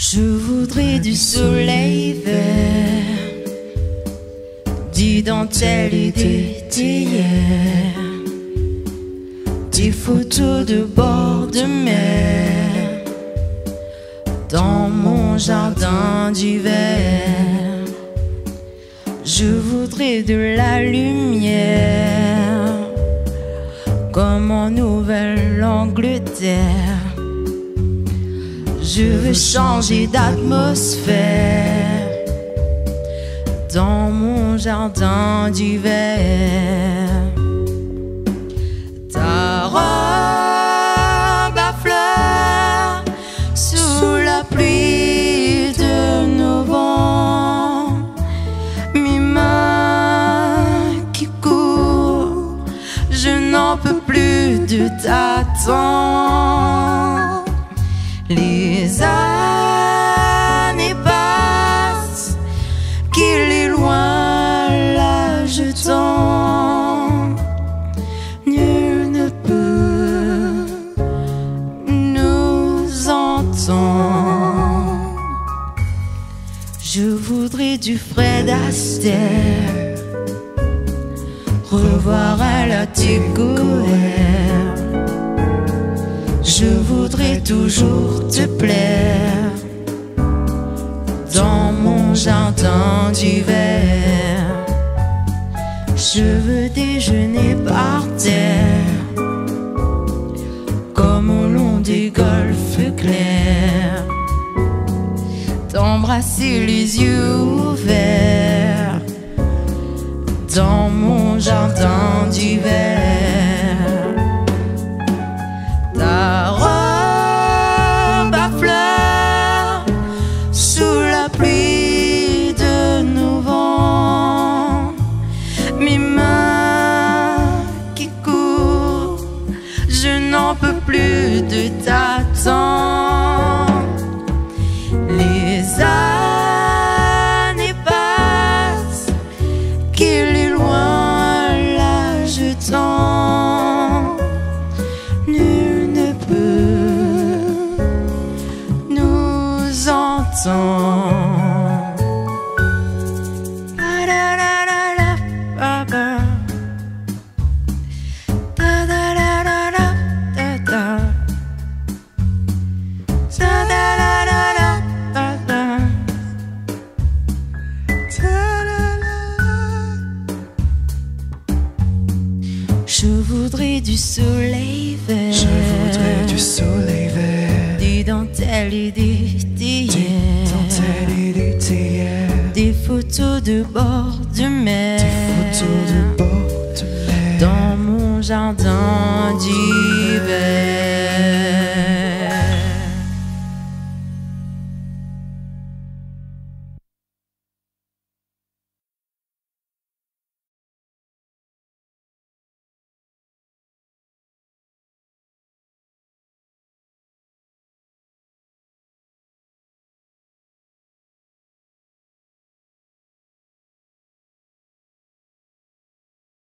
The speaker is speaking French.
Je voudrais du soleil vert, des dentelles et des théières, des photos de bord de mer dans mon jardin d'hiver. Je voudrais de la lumière comme en Nouvelle-Angleterre. Je veux changer d'atmosphère dans mon jardin d'hiver. Ta robe à fleurs sous la pluie de novembre, mes mains qui courent, je n'en peux plus de t'attendre. Les années passent, qu'il est loin l'âge temps. Nul ne peut nous entendre. Je voudrais du Fred Astaire, revoir à la Tégolère. Je voudrais toujours te plaire dans mon jardin d'hiver. Je veux déjeuner par terre comme au long des golfes clairs, t'embrasser les yeux ouverts dans mon jardin d'hiver. Ta robe à fleurs sous la pluie de novembre, mes mains qui courent, je n'en peux plus de t'attendre. Les années passent, qu'il est loin l'âge temps. Nul ne peut nous entendre. Je voudrais du soleil vert, je voudrais du soleil vert, des dentelles et des théières, des photos de bord de mer, des photos de bord de mer dans mon jardin d'hiver.